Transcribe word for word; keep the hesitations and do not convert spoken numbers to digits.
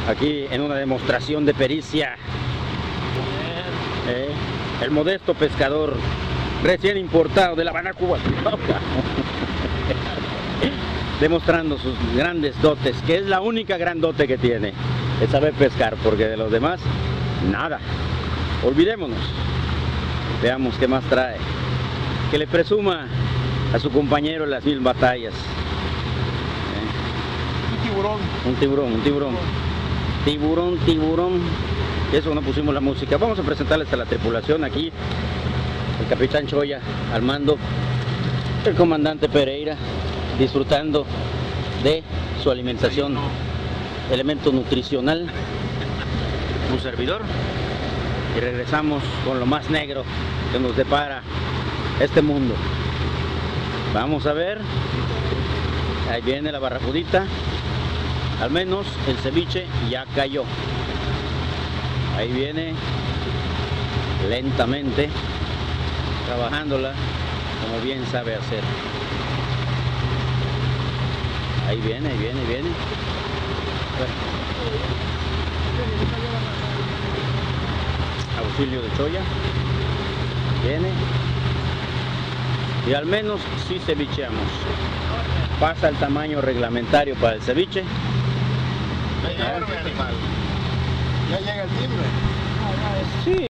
aquí en una demostración de pericia. Eh, el modesto pescador recién importado de La Habana, Cuba, demostrando sus grandes dotes, que es la única gran dote que tiene, es saber pescar, porque de los demás, nada. Olvidémonos. Veamos qué más trae. Que le presuma a su compañero en las mil batallas. Un tiburón. Un tiburón, un tiburón. Tiburón, tiburón. Eso no pusimos la música. Vamos a presentarles a la tripulación aquí. El capitán Choya al mando. El comandante Pereira disfrutando de su alimentación. Elemento nutricional. Un servidor. Y regresamos con lo más negro que nos depara este mundo. Vamos a ver. Ahí viene la barracudita. Al menos el ceviche ya cayó. Ahí viene lentamente, trabajándola como bien sabe hacer. Ahí viene, ahí viene, ahí viene. Bueno. Auxilio de Choya. Viene. Y al menos sí cevicheamos. Pasa el tamaño reglamentario para el ceviche. Ya llega el timbre. Sí.